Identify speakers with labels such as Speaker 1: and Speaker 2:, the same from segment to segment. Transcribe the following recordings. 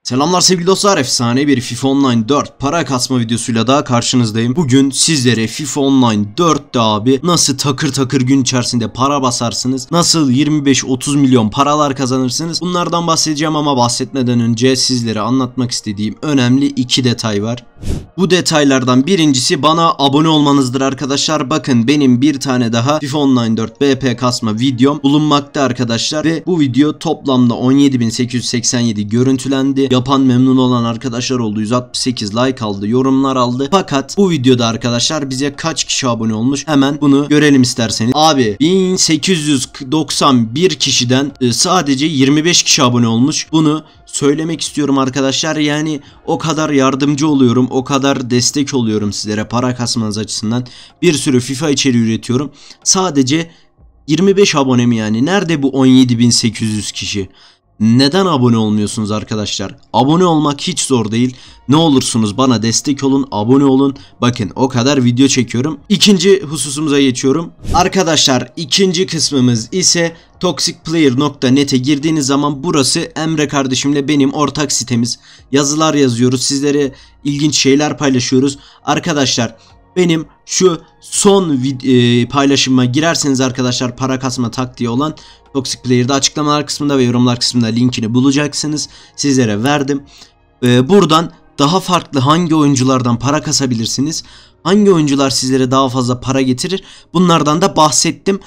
Speaker 1: Selamlar sevgili dostlar, efsane bir FIFA Online 4 para kasma videosuyla daha karşınızdayım. Bugün sizlere FIFA Online 4'te abi nasıl takır takır gün içerisinde para basarsınız, nasıl 25-30 milyon paralar kazanırsınız, bunlardan bahsedeceğim ama bahsetmeden önce sizlere anlatmak istediğim önemli iki detay var. Bu detaylardan birincisi bana abone olmanızdır arkadaşlar. Bakın benim bir tane daha FIFA Online 4 BP kasma videom bulunmakta arkadaşlar ve bu video toplamda 17.887 görüntülendi. Yapan memnun olan arkadaşlar oldu. 168 like aldı, yorumlar aldı. Fakat bu videoda arkadaşlar bize kaç kişi abone olmuş? Hemen bunu görelim isterseniz. Abi 1891 kişiden sadece 25 kişi abone olmuş. Bunu söylemek istiyorum arkadaşlar. Yani o kadar yardımcı oluyorum, o kadar destek oluyorum sizlere para kasmanız açısından. Bir sürü FIFA içeriği üretiyorum. Sadece 25 abonem yani. Nerede bu 17.800 kişi? Neden abone olmuyorsunuz arkadaşlar? Abone olmak hiç zor değil. Ne olursunuz bana destek olun, abone olun. Bakın o kadar video çekiyorum. İkinci hususumuza geçiyorum. Arkadaşlar ikinci kısmımız ise toxicplayer.net'e girdiğiniz zaman burası Emre kardeşimle benim ortak sitemiz. Yazılar yazıyoruz, sizlere ilginç şeyler paylaşıyoruz. Arkadaşlar benim şu son paylaşıma girerseniz arkadaşlar para kasma taktiği olan Toxic Player'da açıklamalar kısmında ve yorumlar kısmında linkini bulacaksınız. Sizlere verdim. Buradan daha farklı hangi oyunculardan para kasabilirsiniz? Hangi oyuncular sizlere daha fazla para getirir? Bunlardan da bahsettim.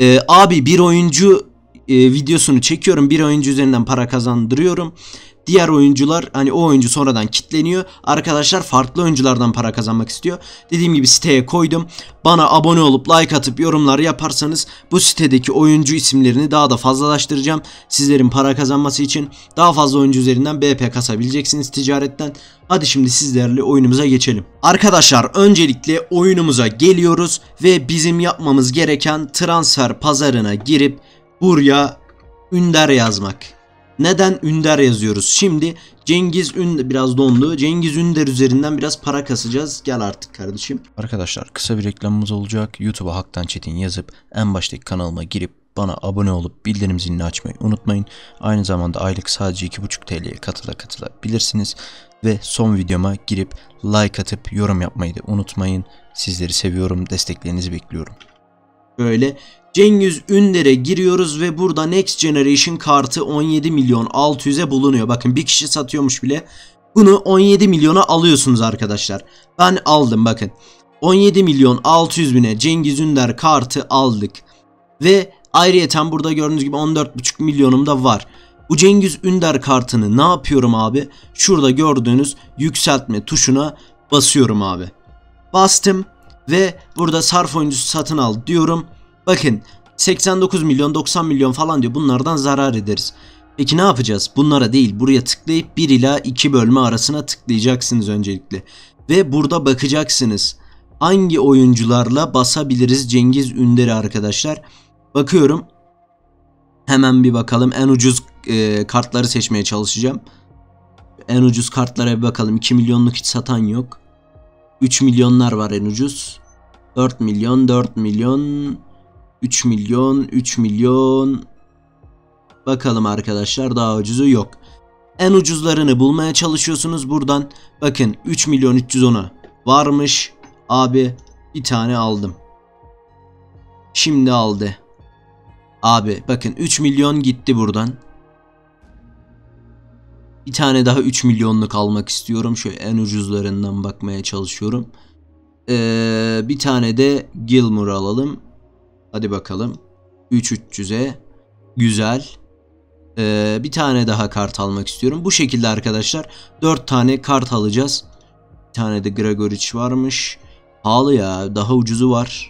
Speaker 1: Abi bir oyuncu videosunu çekiyorum. Bir oyuncu üzerinden para kazandırıyorum. Diğer oyuncular hani o oyuncu sonradan kitleniyor. Arkadaşlar farklı oyunculardan para kazanmak istiyor. Dediğim gibi siteye koydum. Bana abone olup like atıp yorumlar yaparsanız bu sitedeki oyuncu isimlerini daha da fazlalaştıracağım. Sizlerin para kazanması için daha fazla oyuncu üzerinden BP kasabileceksiniz ticaretten. Hadi şimdi sizlerle oyunumuza geçelim. Arkadaşlar öncelikle oyunumuza geliyoruz ve bizim yapmamız gereken transfer pazarına girip buraya Ünder yazmak. Neden Ünder yazıyoruz? Şimdi Cengiz Ünder biraz dondu. Cengiz Ünder üzerinden biraz para kasacağız. Gel artık kardeşim.
Speaker 2: Arkadaşlar kısa bir reklamımız olacak. YouTube'a Haktan Çetin yazıp en baştaki kanalıma girip bana abone olup bildirim zilini açmayı unutmayın. Aynı zamanda aylık sadece 2,5 TL'ye katılabilirsiniz. Ve son videoma girip like atıp yorum yapmayı da unutmayın. Sizleri seviyorum. Desteklerinizi bekliyorum.
Speaker 1: Böyle Cengiz Ünder'e giriyoruz ve burada Next Generation kartı 17 milyon 600'e bulunuyor. Bakın bir kişi satıyormuş bile. Bunu 17 milyona alıyorsunuz arkadaşlar. Ben aldım bakın. 17 milyon 600 bine Cengiz Ünder kartı aldık. Ve ayrıyeten burada gördüğünüz gibi 14,5 milyonum da var. Bu Cengiz Ünder kartını ne yapıyorum abi? Şurada gördüğünüz yükseltme tuşuna basıyorum abi. Bastım ve burada sarf oyuncusu satın al diyorum. Bakın 89 milyon 90 milyon falan diyor, bunlardan zarar ederiz. Peki ne yapacağız? Bunlara değil, buraya tıklayıp 1 ila 2 bölme arasına tıklayacaksınız öncelikle. Ve burada bakacaksınız hangi oyuncularla basabiliriz Cengiz Ünder'i arkadaşlar. Bakıyorum. Hemen bir bakalım, en ucuz kartları seçmeye çalışacağım. En ucuz kartlara bir bakalım. 2 milyonluk hiç satan yok. 3 milyonlar var en ucuz. 4 milyon 4 milyon 3 milyon 3 milyon. Bakalım arkadaşlar, daha ucuzu yok. En ucuzlarını bulmaya çalışıyorsunuz buradan. Bakın 3 milyon 310'a varmış. Abi bir tane aldım. Şimdi aldı. Abi bakın 3 milyon gitti buradan. Bir tane daha 3 milyonluk almak istiyorum. Şöyle en ucuzlarından bakmaya çalışıyorum. Bir tane de Gilmour alalım. Hadi bakalım. 3.300'e. Güzel. Bir tane daha kart almak istiyorum. Bu şekilde arkadaşlar 4 tane kart alacağız. Bir tane de Gregoric varmış. Pahalı ya. Daha ucuzu var.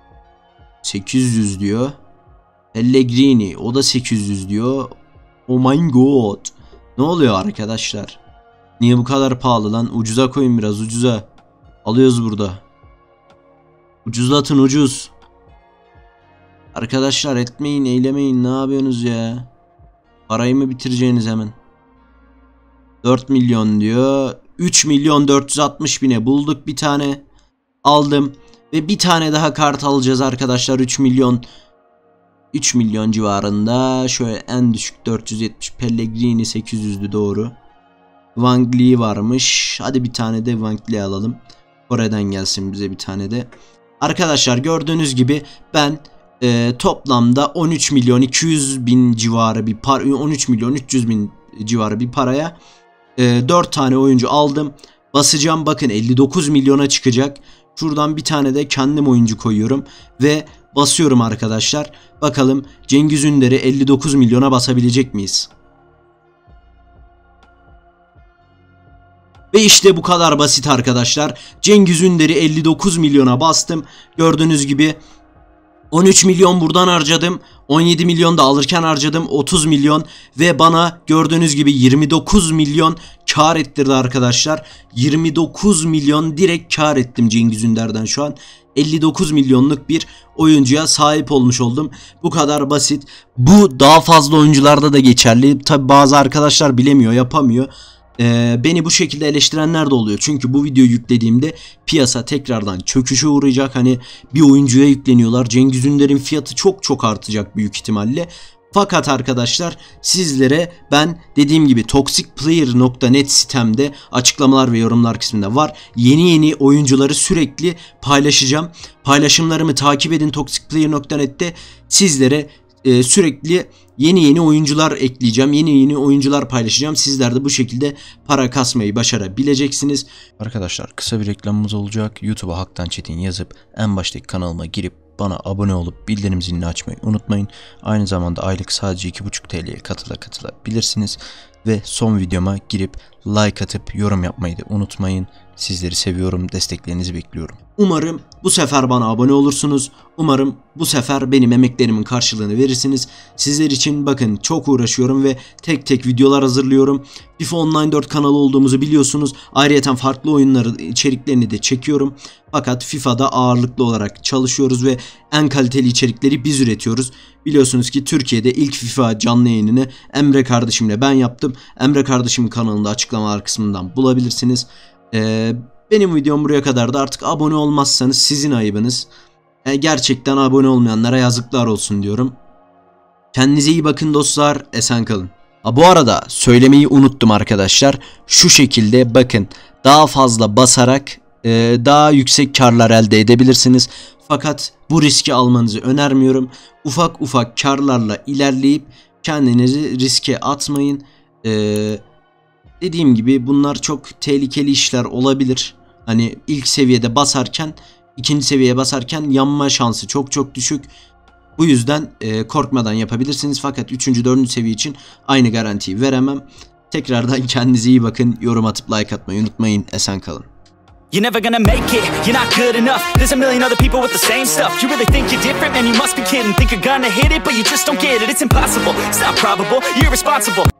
Speaker 1: 800 diyor. Pellegrini. O da 800 diyor. Oh my god. Ne oluyor arkadaşlar? Niye bu kadar pahalı lan? Ucuza koyun, biraz ucuza. Alıyoruz burada. Ucuzlatın, ucuz. Arkadaşlar etmeyin, eylemeyin. Ne yapıyorsunuz ya? Parayı mı bitireceğiniz hemen? 4 milyon diyor. 3 milyon 460 bine bulduk bir tane. Aldım. Ve bir tane daha kart alacağız arkadaşlar. 3 milyon civarında. Şöyle en düşük 470. Pellegrini 800'dü doğru. Wang Li varmış. Hadi bir tane de Wang Li alalım. Kore'den gelsin bize bir tane de. Arkadaşlar gördüğünüz gibi ben toplamda 13 milyon 200 bin civarı bir 13 milyon 300 bin civarı bir paraya 4 tane oyuncu aldım. Basacağım, bakın 59 milyona çıkacak. Şuradan bir tane de kendim oyuncu koyuyorum ve basıyorum arkadaşlar. Bakalım Cengiz Ünder'i 59 milyona basabilecek miyiz? Ve işte bu kadar basit arkadaşlar. Cengiz Ünder'i 59 milyona bastım. Gördüğünüz gibi 13 milyon buradan harcadım. 17 milyon da alırken harcadım. 30 milyon ve bana gördüğünüz gibi 29 milyon kar ettirdi arkadaşlar. 29 milyon direkt kar ettim Cengiz Ünder'den şu an. 59 milyonluk bir oyuncuya sahip olmuş oldum. Bu kadar basit. Bu daha fazla oyuncularda da geçerli. Tabi bazı arkadaşlar bilemiyor, yapamıyor. Beni bu şekilde eleştirenler de oluyor. Çünkü bu videoyu yüklediğimde piyasa tekrardan çöküşe uğrayacak. Hani bir oyuncuya yükleniyorlar. Cengiz Ünder'in fiyatı çok artacak büyük ihtimalle. Fakat arkadaşlar sizlere ben dediğim gibi toxicplayer.net sitemde açıklamalar ve yorumlar kısmında var. Yeni oyuncuları sürekli paylaşacağım. Paylaşımlarımı takip edin toxicplayer.net'te. Sizlere sürekli yeni oyuncular ekleyeceğim. Yeni oyuncular paylaşacağım. Sizler de bu şekilde para kasmayı başarabileceksiniz.
Speaker 2: Arkadaşlar kısa bir reklamımız olacak. YouTube'a Haktan Çetin yazıp en baştaki kanalıma girip bana abone olup bildirim zilini açmayı unutmayın. Aynı zamanda aylık sadece 2,5 TL'ye katılabilirsiniz. Ve son videoma girip like atıp yorum yapmayı da unutmayın. Sizleri seviyorum, desteklerinizi bekliyorum.
Speaker 1: Umarım bu sefer bana abone olursunuz. Umarım bu sefer benim emeklerimin karşılığını verirsiniz. Sizler için bakın çok uğraşıyorum ve tek videolar hazırlıyorum. FIFA Online 4 kanalı olduğumuzu biliyorsunuz. Ayrıca farklı oyunların içeriklerini de çekiyorum. Fakat FIFA'da ağırlıklı olarak çalışıyoruz ve en kaliteli içerikleri biz üretiyoruz. Biliyorsunuz ki Türkiye'de ilk FIFA canlı yayınını Emre kardeşimle ben yaptım. Emre kardeşimin kanalında açıklamalar kısmından bulabilirsiniz. Benim videom buraya kadardı. Artık abone olmazsanız sizin ayıbınız. Gerçekten abone olmayanlara yazıklar olsun diyorum. Kendinize iyi bakın dostlar. Esen kalın. Bu arada söylemeyi unuttum arkadaşlar. Şu şekilde bakın daha fazla basarak daha yüksek karlar elde edebilirsiniz. Fakat bu riski almanızı önermiyorum. Ufak karlarla ilerleyip kendinizi riske atmayın. Dediğim gibi bunlar çok tehlikeli işler olabilir. Hani ilk seviyede basarken, ikinci seviyeye basarken yanma şansı çok düşük. Bu yüzden korkmadan yapabilirsiniz. Fakat 3. 4. seviye için aynı garantiyi veremem. Tekrardan kendinize iyi bakın. Yorum atıp like atmayı unutmayın. Esen kalın.
Speaker 3: You're never gonna make it, you're not good enough. There's a million other people with the same stuff. You really think you're different, man, you must be kidding. Think you're gonna hit it, but you just don't get it. It's impossible, it's not probable, you're irresponsible.